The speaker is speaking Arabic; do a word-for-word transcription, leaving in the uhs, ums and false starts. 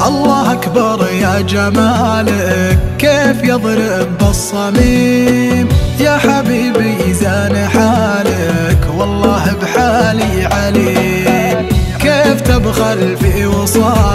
الله أكبر يا جمالك كيف يضرب بالصميم، يا حبيبي زان حالك والله بحالي عليم، كيف تبخل في وصال